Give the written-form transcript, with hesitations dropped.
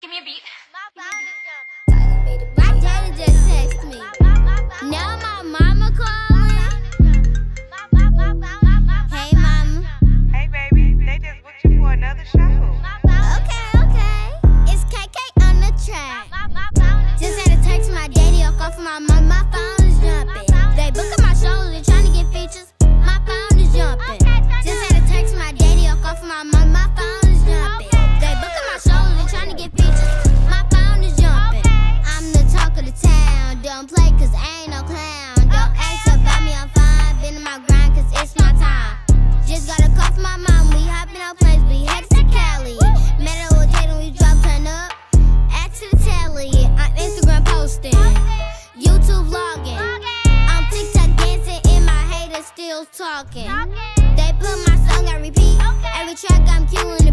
Give me a beat. My daddy just texted me. Now my mama calling. Hey mama. Hey baby, they just booked you for another show. Okay. It's KK on the track. Just had to text my daddy or call for my mom. My phone is jumping. They booking my show, they trying to get features. My phone is jumping. Just had to text my daddy or call for my mom. My phone is jumping. They booking my show, they trying to get features. My phone is jumping. I'm the talk of the town. Don't play cause I ain't no clown. Don't ask about me, I'm fine. Been in my grind cause it's my time. Just got a call from my mom. We hopping on planes, we headed to Cali. Met her with Tatum, we drop turn up. Add to the tally. On Instagram posting, YouTube vlogging. On TikTok dancing, and my haters still talking. They put my song on repeat. Every track I'm killing.